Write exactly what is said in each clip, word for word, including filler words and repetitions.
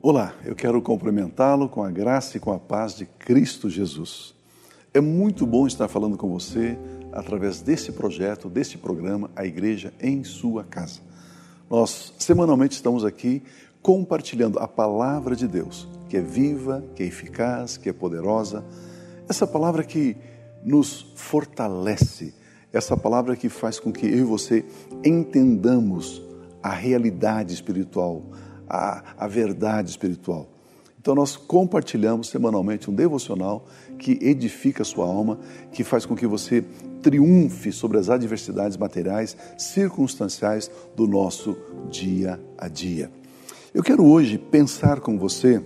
Olá, eu quero cumprimentá-lo com a graça e com a paz de Cristo Jesus. É muito bom estar falando com você através desse projeto, desse programa, A Igreja em Sua Casa. Nós semanalmente estamos aqui compartilhando a palavra de Deus, que é viva, que é eficaz, que é poderosa. Essa palavra que nos fortalece, essa palavra que faz com que eu e você entendamos a realidade espiritual, a, a verdade espiritual. Então nós compartilhamos semanalmente um devocional que edifica a sua alma, que faz com que você triunfe sobre as adversidades materiais, circunstanciais do nosso dia a dia. Eu quero hoje pensar com você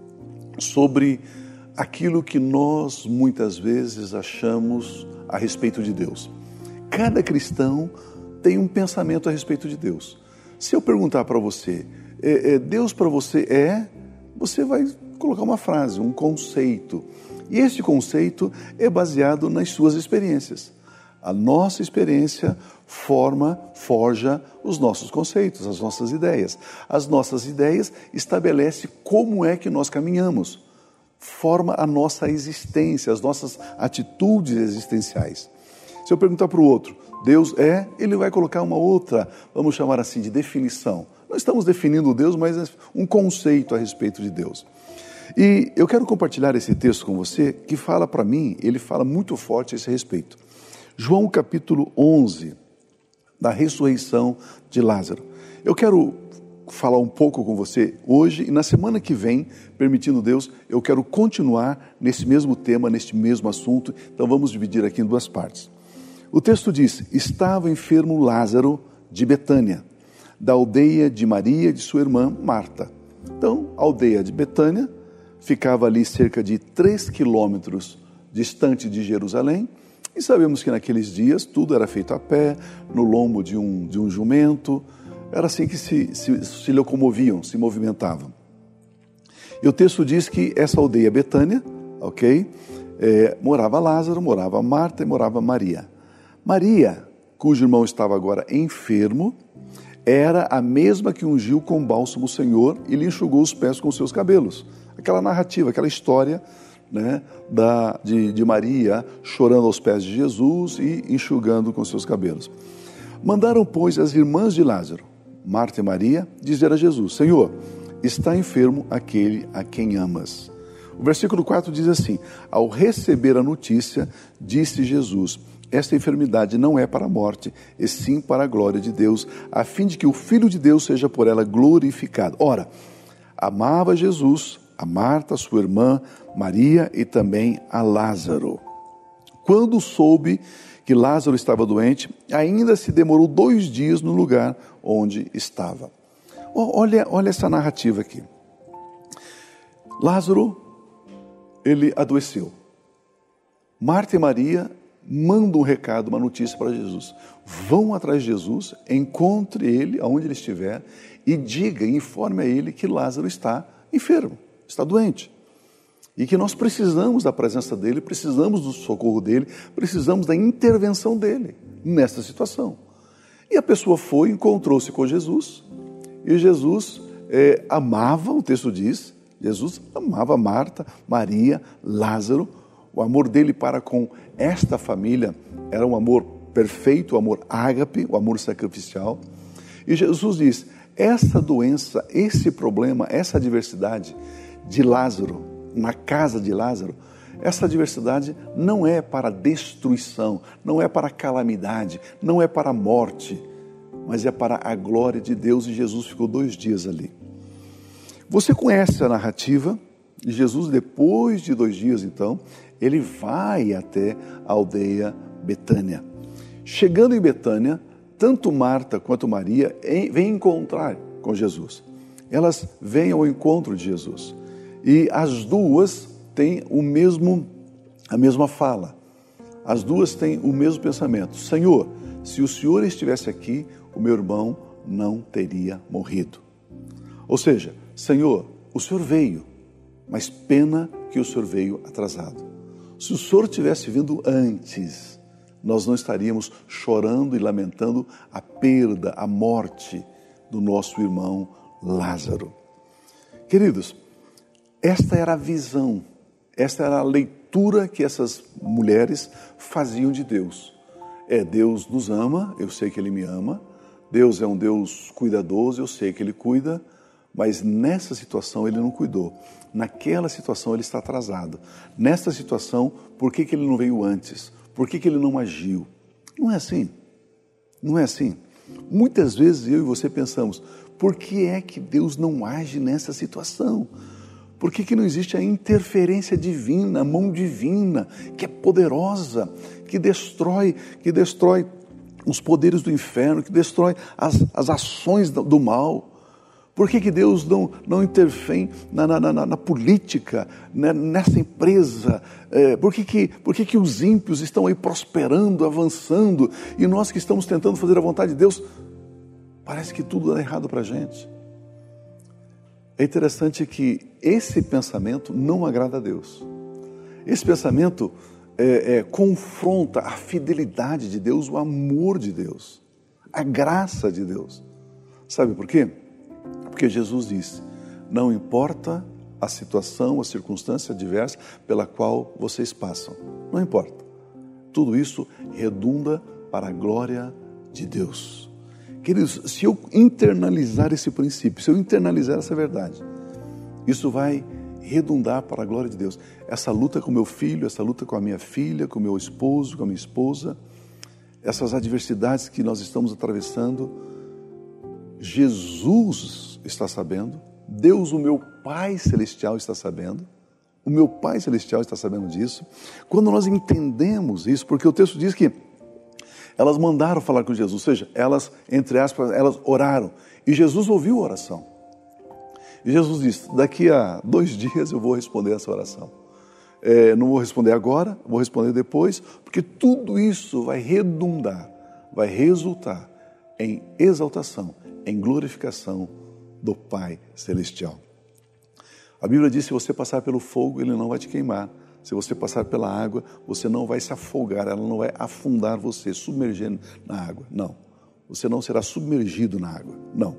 sobre aquilo que nós muitas vezes achamos a respeito de Deus. Cada cristão tem um pensamento a respeito de Deus. Se eu perguntar para você, é, é, Deus para você é, você vai colocar uma frase, um conceito. E esse conceito é baseado nas suas experiências. A nossa experiência forma, forja os nossos conceitos, as nossas ideias. As nossas ideias estabelecem como é que nós caminhamos, forma a nossa existência, as nossas atitudes existenciais. Se eu perguntar para o outro, Deus é, ele vai colocar uma outra, vamos chamar assim, de definição. Não estamos definindo Deus, mas é um conceito a respeito de Deus. E eu quero compartilhar esse texto com você, que fala para mim, ele fala muito forte a esse respeito. João capítulo onze, da ressurreição de Lázaro. Eu quero falar um pouco com você hoje e na semana que vem, permitindo Deus, eu quero continuar nesse mesmo tema, neste mesmo assunto. Então vamos dividir aqui em duas partes. O texto diz, estava enfermo Lázaro de Betânia, da aldeia de Maria e de sua irmã Marta. Então, a aldeia de Betânia ficava ali cerca de três quilômetros distante de Jerusalém, e sabemos que naqueles dias tudo era feito a pé, no lombo de um, de um jumento, era assim que se, se, se locomoviam, se movimentavam. E o texto diz que essa aldeia Betânia, ok, é, morava Lázaro, morava Marta e morava Maria. Maria, cujo irmão estava agora enfermo, era a mesma que ungiu com bálsamo o Senhor e lhe enxugou os pés com seus cabelos. Aquela narrativa, aquela história, né, da, de, de Maria chorando aos pés de Jesus e enxugando com seus cabelos. Mandaram, pois, as irmãs de Lázaro, Marta e Maria, dizer a Jesus, Senhor, está enfermo aquele a quem amas. O versículo quatro diz assim, ao receber a notícia, disse Jesus, esta enfermidade não é para a morte, e sim para a glória de Deus, a fim de que o Filho de Deus seja por ela glorificado. Ora, amava Jesus, a Marta, sua irmã, Maria e também a Lázaro. Quando soube que Lázaro estava doente, ainda se demorou dois dias no lugar onde estava. Olha, olha essa narrativa aqui. Lázaro, ele adoeceu. Marta e Maria mandam um recado, uma notícia para Jesus. Vão atrás de Jesus, encontre ele aonde ele estiver e diga, informe a ele que Lázaro está enfermo, está doente. E que nós precisamos da presença dele, precisamos do socorro dele, precisamos da intervenção dele nessa situação. E a pessoa foi, encontrou-se com Jesus, e Jesus é, amava, o texto diz, Jesus amava Marta, Maria, Lázaro. O amor dele para com esta família era um amor perfeito, o amor ágape, o amor sacrificial. E Jesus diz, essa doença, esse problema, essa adversidade de Lázaro, na casa de Lázaro, essa adversidade não é para destruição, não é para calamidade, não é para a morte, mas é para a glória de Deus, e Jesus ficou dois dias ali. Você conhece a narrativa, e Jesus, depois de dois dias então, ele vai até a aldeia Betânia. Chegando em Betânia, tanto Marta quanto Maria vêm encontrar com Jesus. Elas vêm ao encontro de Jesus. E as duas têm o mesmo, a mesma fala. As duas têm o mesmo pensamento. Senhor, se o Senhor estivesse aqui, o meu irmão não teria morrido. Ou seja, Senhor, o Senhor veio, mas pena que o Senhor veio atrasado. Se o Senhor tivesse vindo antes, nós não estaríamos chorando e lamentando a perda, a morte do nosso irmão Lázaro. Queridos, esta era a visão, esta era a leitura que essas mulheres faziam de Deus. É, Deus nos ama, eu sei que Ele me ama, Deus é um Deus cuidadoso, eu sei que Ele cuida, mas nessa situação Ele não cuidou. Naquela situação Ele está atrasado. Nesta situação, por que que Ele não veio antes? Por que que Ele não agiu? Não é assim. Não é assim. Muitas vezes eu e você pensamos, por que é que Deus não age nessa situação? Por que que não existe a interferência divina, a mão divina, que é poderosa, que destrói, que destrói os poderes do inferno, que destrói as, as ações do, do mal? Por que que Deus não, não intervém na, na, na, na política, né, nessa empresa? É, por que que, por que que os ímpios estão aí prosperando, avançando, e nós que estamos tentando fazer a vontade de Deus, parece que tudo dá errado para a gente? É interessante que esse pensamento não agrada a Deus. Esse pensamento é, é, confronta a fidelidade de Deus, o amor de Deus, a graça de Deus. Sabe por quê? Porque Jesus disse, não importa a situação, a circunstância adversa pela qual vocês passam. Não importa. Tudo isso redunda para a glória de Deus. Queridos, se eu internalizar esse princípio, se eu internalizar essa verdade, isso vai redundar para a glória de Deus. Essa luta com meu filho, essa luta com a minha filha, com o meu esposo, com a minha esposa, essas adversidades que nós estamos atravessando, Jesus está sabendo, Deus, o meu Pai Celestial, está sabendo, o meu Pai Celestial está sabendo disso. Quando nós entendemos isso, porque o texto diz que elas mandaram falar com Jesus, ou seja, elas, entre aspas, elas oraram. E Jesus ouviu a oração. E Jesus disse, daqui a dois dias eu vou responder essa oração. É, não vou responder agora, vou responder depois, porque tudo isso vai redundar, vai resultar em exaltação, em glorificação do Pai Celestial. A Bíblia diz, se você passar pelo fogo, ele não vai te queimar. Se você passar pela água, você não vai se afogar, ela não vai afundar você, submergendo na água. Não. Você não será submergido na água. Não.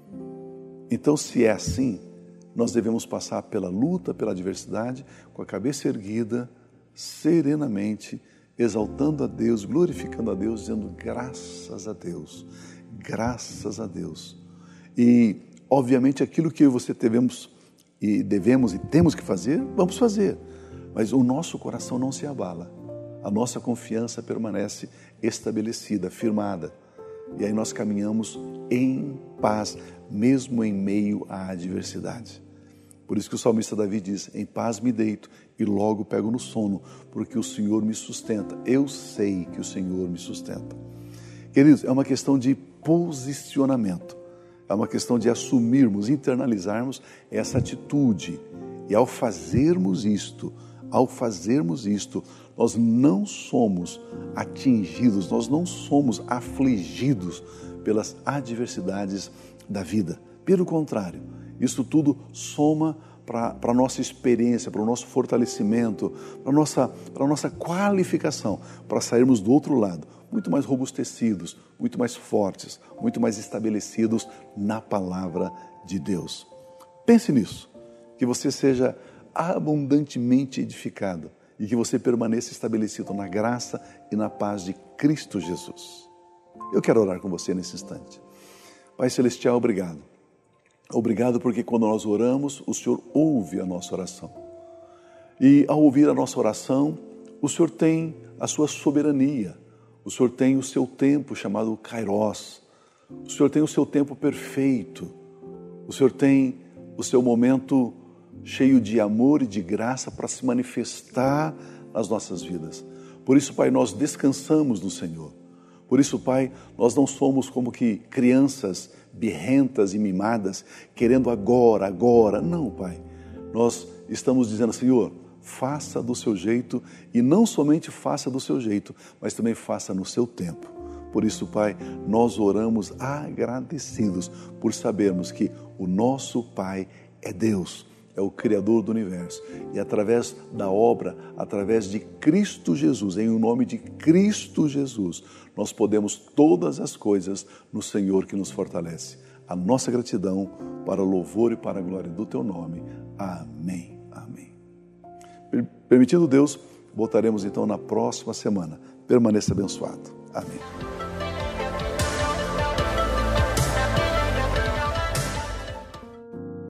Então, se é assim, nós devemos passar pela luta, pela adversidade, com a cabeça erguida, serenamente, exaltando a Deus, glorificando a Deus, dizendo graças a Deus, graças a Deus. E, obviamente, aquilo que eu e você devemos e, devemos e temos que fazer, vamos fazer. Mas o nosso coração não se abala, a nossa confiança permanece estabelecida, firmada. E aí nós caminhamos em paz, mesmo em meio à adversidade. Por isso que o salmista Davi diz, em paz me deito e logo pego no sono, porque o Senhor me sustenta. Eu sei que o Senhor me sustenta. Queridos, é uma questão de posicionamento, é uma questão de assumirmos, internalizarmos essa atitude. E ao fazermos isto, Ao fazermos isto, nós não somos atingidos, nós não somos afligidos pelas adversidades da vida. Pelo contrário, isso tudo soma para a nossa experiência, para o nosso fortalecimento, para a nossa, para a nossa qualificação, para sairmos do outro lado, muito mais robustecidos, muito mais fortes, muito mais estabelecidos na palavra de Deus. Pense nisso, que você seja abundantemente edificado e que você permaneça estabelecido na graça e na paz de Cristo Jesus. Eu quero orar com você nesse instante. Pai Celestial, obrigado. Obrigado porque quando nós oramos, o Senhor ouve a nossa oração. E ao ouvir a nossa oração, o Senhor tem a sua soberania, o Senhor tem o seu tempo chamado Kairos, o Senhor tem o seu tempo perfeito, o Senhor tem o seu momento cheio de amor e de graça para se manifestar nas nossas vidas. Por isso, Pai, nós descansamos no Senhor. Por isso, Pai, nós não somos como que crianças birrentas e mimadas, querendo agora, agora. Não, Pai. Nós estamos dizendo, Senhor, faça do seu jeito, e não somente faça do seu jeito, mas também faça no seu tempo. Por isso, Pai, nós oramos agradecidos por sabermos que o nosso Pai é Deus, é o Criador do universo. E através da obra, através de Cristo Jesus, em o nome de Cristo Jesus, nós podemos todas as coisas no Senhor que nos fortalece. a nossa gratidão para o louvor e para a glória do teu nome. Amém. Amém. Permitindo Deus, voltaremos então na próxima semana. Permaneça abençoado. Amém.